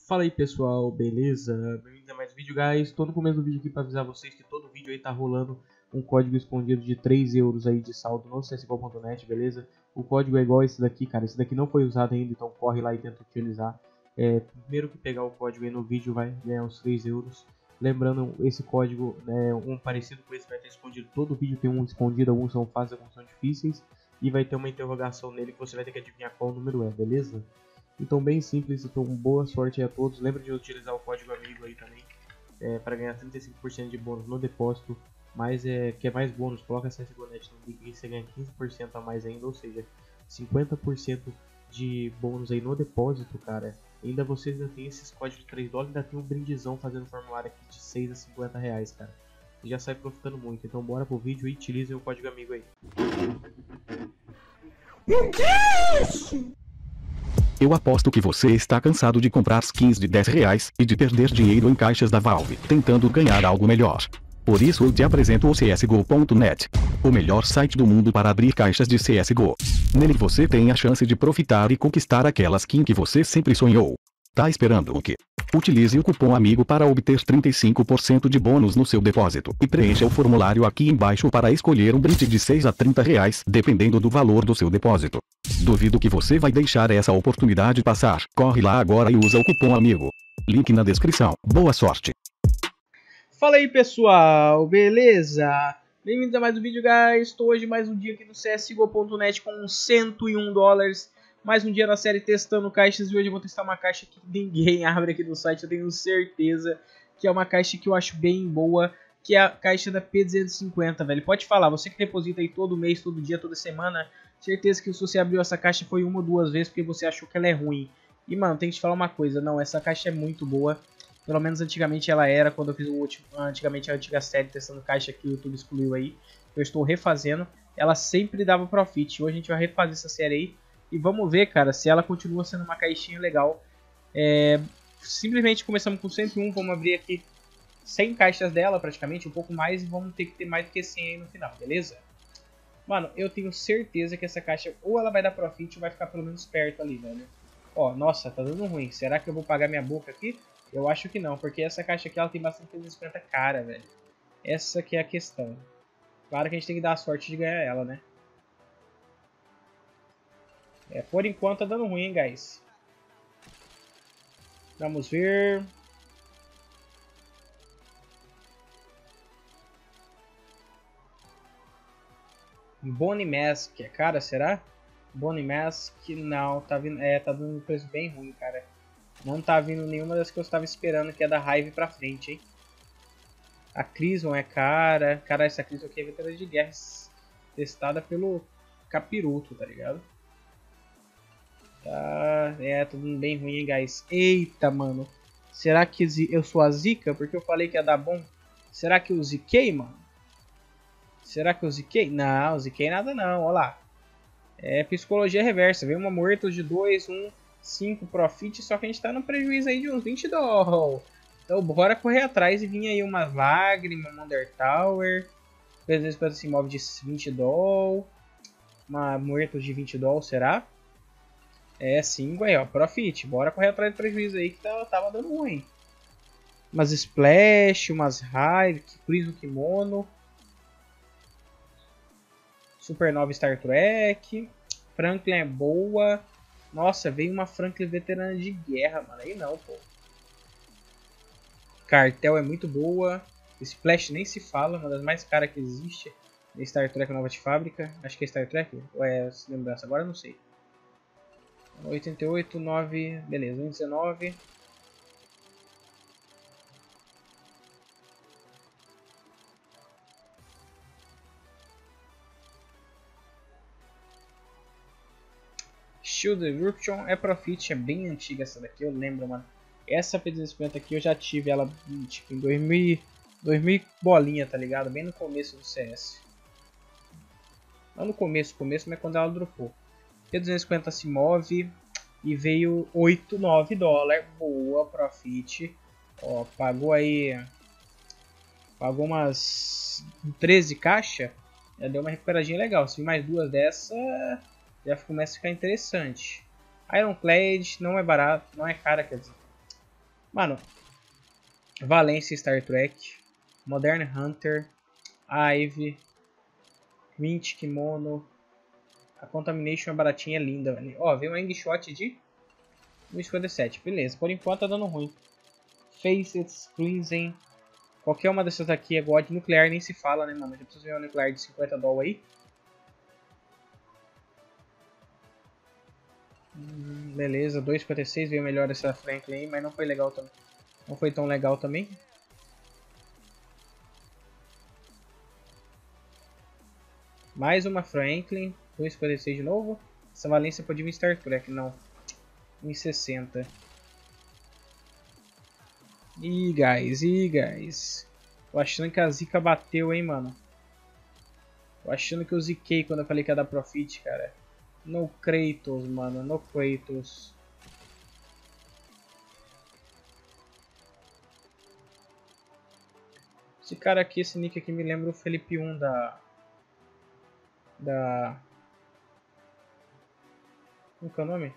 Fala aí pessoal, beleza? Bem-vindos a mais um vídeo, guys. Tô no começo do vídeo aqui pra avisar vocês que todo vídeo aí tá rolando um código escondido de 3 euros aí de saldo no csgo.net, beleza? O código é igual esse daqui, cara. Esse daqui não foi usado ainda, então corre lá e tenta utilizar. Primeiro que pegar o código aí no vídeo vai ganhar os 3 euros. Lembrando, esse código, um parecido com esse vai estar escondido. Todo vídeo tem um escondido, alguns são fáceis, alguns são difíceis. E vai ter uma interrogação nele que você vai ter que adivinhar qual número é, beleza? Então bem simples, então boa sorte aí a todos. Lembra de utilizar o código amigo aí também para ganhar 35% de bônus no depósito. Mas quer mais bônus, coloca CSGO.net no link e você ganha 15% a mais ainda, ou seja, 50% de bônus aí no depósito, cara. Ainda vocês ainda tem esses códigos de 3 dólares, ainda tem um brindizão fazendo formulário aqui de 6 a 50 reais, cara. E já sai profitando muito, então bora pro vídeo e utilizem o código amigo aí. O que é isso? Eu aposto que você está cansado de comprar skins de 10 reais e de perder dinheiro em caixas da Valve, tentando ganhar algo melhor. Por isso eu te apresento o CSGO.net, o melhor site do mundo para abrir caixas de CSGO. Nele você tem a chance de profitar e conquistar aquela skin que você sempre sonhou. Tá esperando o quê? Utilize o cupom AMIGO para obter 35% de bônus no seu depósito e preencha o formulário aqui embaixo para escolher um brinde de 6 a 30 reais, dependendo do valor do seu depósito. Duvido que você vai deixar essa oportunidade passar. Corre lá agora e usa o cupom AMIGO. Link na descrição. Boa sorte! Fala aí pessoal, beleza? Bem-vindos a mais um vídeo, guys. Estou hoje mais um dia aqui no CSGO.net com 101 dólares. Mais um dia na série testando caixas e hoje eu vou testar uma caixa que ninguém abre aqui no site. Eu tenho certeza que é uma caixa que eu acho bem boa, que é a caixa da P250, velho. Pode falar, você que deposita aí todo mês, todo dia, toda semana, certeza que se você abriu essa caixa foi uma ou duas vezes porque você achou que ela é ruim. E mano, tem que te falar uma coisa, não, essa caixa é muito boa. Pelo menos antigamente ela era, quando eu fiz o último, antigamente a antiga série testando caixa que o YouTube excluiu aí. Eu estou refazendo, ela sempre dava profit. Hoje a gente vai refazer essa série aí. E vamos ver, cara, se ela continua sendo uma caixinha legal. Simplesmente começamos com 101, vamos abrir aqui 100 caixas dela praticamente, um pouco mais. E vamos ter que ter mais do que 100 aí no final, beleza? Mano, eu tenho certeza que essa caixa ou ela vai dar profit ou vai ficar pelo menos perto ali, velho. Ó, nossa, tá dando ruim. Será que eu vou pagar minha boca aqui? Eu acho que não, porque essa caixa aqui ela tem bastante 350 cara, velho. Essa que é a questão. Claro que a gente tem que dar a sorte de ganhar ela, né? Por enquanto tá dando ruim, hein, guys. Vamos ver. Bonnie Mask, cara, será? Bonnie Mask, não, tá vindo, tá dando um preço bem ruim, cara. Não tá vindo nenhuma das que eu estava esperando, que é da Hive pra frente, hein. A Crisman é cara. Cara, essa Crisman aqui é veterana de guerra testada pelo Capiroto, tá ligado? Tá, tá dando bem ruim, hein, guys. Eita, mano. Será que eu sou a zica? Porque eu falei que ia dar bom. Será que eu ziquei, mano? Será que eu ziquei? Não, ziquei nada não, ó lá. É psicologia reversa. Vem uma morta de 2, 1, 5 profit, só que a gente tá no prejuízo aí de uns 20 dólares. Então bora correr atrás e vir aí umas lágrimas, uma Wonder Tower. Às vezes para esse imóvel de 20 dólares. Uma morta de 20 dólares, será? Sim, aí, ó, profit. Bora correr atrás do prejuízo aí que tava dando ruim. Umas Splash, umas Hive, Prisma Kimono. Supernova Star Trek. Franklin é boa. Nossa, veio uma Franklin veterana de guerra, mano. Aí não, pô. Cartel é muito boa. Splash nem se fala, uma das mais caras que existe. Star Trek nova de fábrica. Acho que é Star Trek. Ou é lembrança? Agora eu não sei. 88, 9, beleza, 119. Shield Eruption é profit, é bem antiga essa daqui, eu lembro, mano. Essa P250 aqui eu já tive ela tipo, em 2000 bolinha, tá ligado? Bem no começo do CS. Não no começo, mas quando ela dropou. P250 se move e veio 8, 9 dólares. Boa, profit. Ó, pagou aí. Pagou umas 13 caixa. Já deu uma recuperadinha legal. Se vir mais duas dessa, já começa a ficar interessante. Ironclad não é barato, não é cara, quer dizer. Mano, Valência Star Trek, Modern Hunter, Ivy, Mint Kimono. A Contamination é baratinha, é linda, velho. Ó, veio um Engshot de 1,57. Beleza, por enquanto tá dando ruim. Faced, Cleansing. Qualquer uma dessas aqui é God. Nuclear nem se fala, né, mano? Já preciso ver um nuclear de 50 doll aí. Beleza, 2,56. Veio melhor essa Franklin aí, mas não foi legal também. Não foi tão legal também. Mais uma Franklin. 2,56 de novo. Essa Valência pode vir Star Trek, não. 1,60. Ih, guys. Tô achando que a zica bateu, hein, mano. Tô achando que eu ziquei quando eu falei que ia dar profit, cara. No Kratos, mano. No Kratos. Esse cara aqui, esse nick aqui me lembra o Felipe 1 da... Como que é o nome?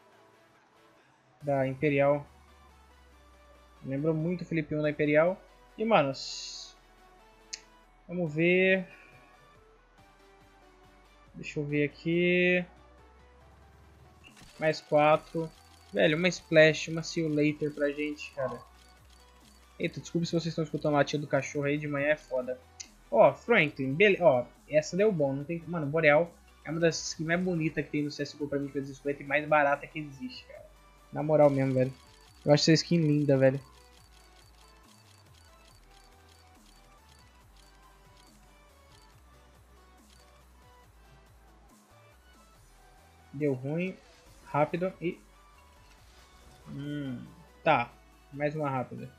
Da Imperial. Lembrou muito o Felipe 1 da Imperial. E, mano, vamos ver. Deixa eu ver aqui. Mais 4. Velho, uma Splash, uma See You Later pra gente, cara. Eita, desculpa se vocês estão escutando a latinha do cachorro aí, de manhã é foda. Ó, Franklin, beleza. Ó, essa deu bom. Não tem... Mano, Boreal é uma das skins mais bonitas que tem no CSGO pra mim, que 50 e mais barata que existe, cara. Na moral mesmo, velho. Eu acho essa skin linda, velho. Deu ruim. Rápido e... Tá. Mais uma rápida.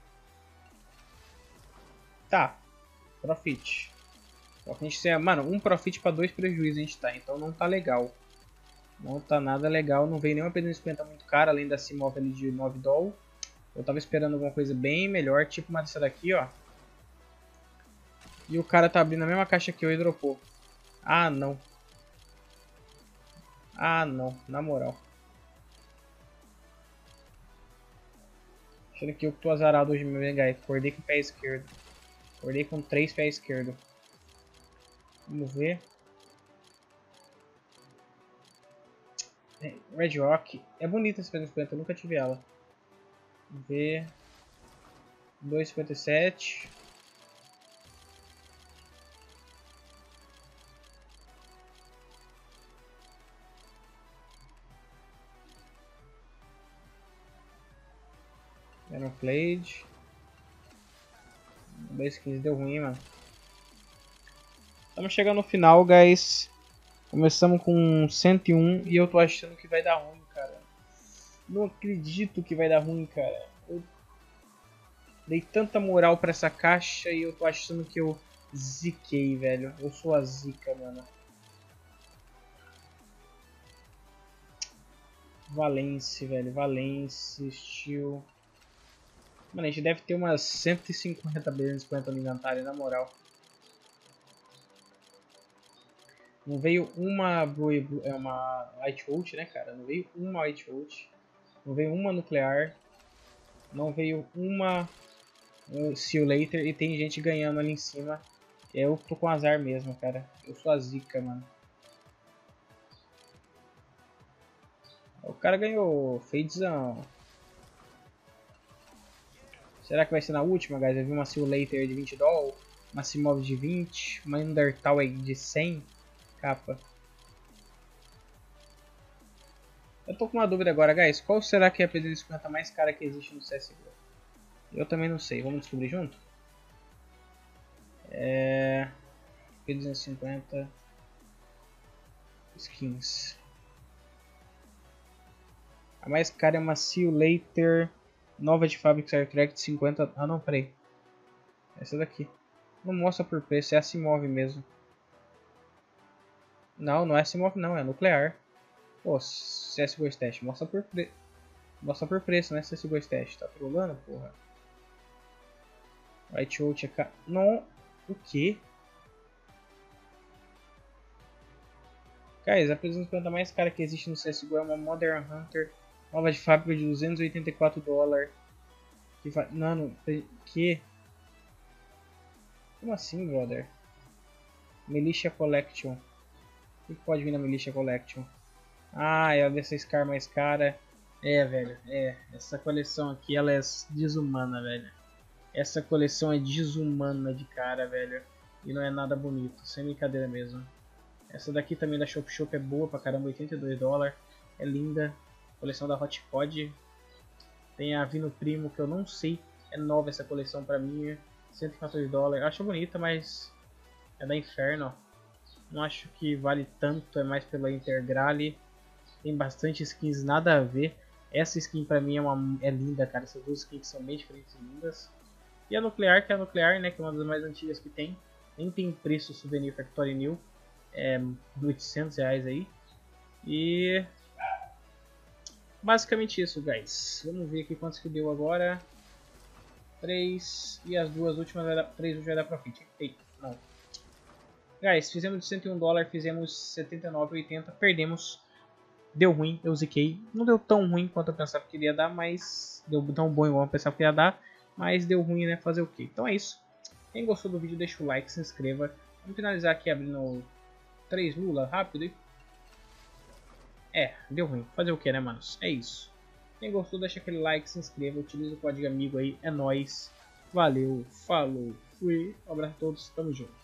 Tá. Profit. Mano, um profit pra 2 prejuízos a gente tá. Então não tá legal. Não tá nada legal. Não veio nenhuma P250 muito cara. Além da Simov ali de 9 doll. Eu tava esperando alguma coisa bem melhor. Tipo uma dessa daqui, ó. E o cara tá abrindo a mesma caixa que eu e dropou. Ah, não. Ah, não. Na moral. Achando que eu tô azarado hoje, meu guy. Acordei com o pé esquerdo. Acordei com 3 pés esquerdo. Vamos ver. Red Rock. É bonita essa P250, eu nunca tive ela. Vamos ver. 2,57. Iron Blade. 2,15 deu ruim, mano. Estamos chegando no final, guys. Começamos com 101 e eu tô achando que vai dar ruim, cara. Não acredito que vai dar ruim, cara. Eu dei tanta moral pra essa caixa e eu tô achando que eu ziquei, velho. Eu sou a zica, mano. Valência, velho. Valência, Steel. Mano, a gente deve ter umas 150 B50 no inventário, na moral. Não veio uma uma Light Volt, né, cara? Não veio uma Light Volt. Não veio uma nuclear. Não veio uma See You Later. E tem gente ganhando ali em cima. Eu tô com azar mesmo, cara. Eu sou a zica, mano. O cara ganhou Fadezão. Será que vai ser na última, guys? Eu vi uma See You Later de 20 doll. Uma Simov de 20. Uma Undertal de 100. Capa. Eu tô com uma dúvida agora, guys. Qual será que é a P250 mais cara que existe no CSGO? Eu também não sei. Vamos descobrir junto? P250 skins. A mais cara é uma See You Later nova de fábrica Star Trek de 50. Ah, não, peraí. Essa daqui. Não mostra por preço, é a Simov mesmo. Não, não é Simov não, é nuclear. Pô, CSGO Stash, mostra por preço. Mostra por preço, né? CSGO Stash. Tá trolando, porra? White Out é não. O que? Guys, a P250 mais cara que existe no CSGO é uma Modern Hunter nova de fábrica de 284 dólares. Que vai... Não, que? Como assim, brother? Militia Collection. O que pode vir na Militia Collection? Ah, é dessa Scar mais cara. É, velho. É, essa coleção aqui, ela é desumana, velho. Essa coleção é desumana de cara, velho. E não é nada bonito, sem brincadeira mesmo. Essa daqui também da Shop Shop é boa pra caramba, 82 dólares. É linda. Coleção da Hot Pod. Tem a Vino Primo, que eu não sei. É nova essa coleção pra mim. 114 dólares. Eu acho bonita, mas é da Inferno. Não acho que vale tanto, é mais pela Intergrale. Tem bastante skins, nada a ver. Essa skin pra mim é linda, cara. Essas duas skins são bem diferentes e lindas. E a Nuclear, que é a Nuclear, né, que é uma das mais antigas que tem. Nem tem preço Souvenir Factory New. É de 800 reais aí. E basicamente isso, guys. Vamos ver aqui quantos que deu agora. 3 e as duas últimas, 3 vai dar profit. Não. Guys, fizemos de 101 dólares, fizemos 79,80, perdemos. Deu ruim, eu ziquei. Não deu tão ruim quanto eu pensava que iria dar, mas deu tão bom igual eu pensava que ia dar. Mas deu ruim, né? Fazer o quê? Então é isso. Quem gostou do vídeo, deixa o like, se inscreva. Vamos finalizar aqui abrindo 3 Lula rápido. É, deu ruim. Fazer o que, né, manos? É isso. Quem gostou, deixa aquele like, se inscreva, utiliza o código amigo aí. É nóis. Valeu, falou, fui. Um abraço a todos, tamo junto.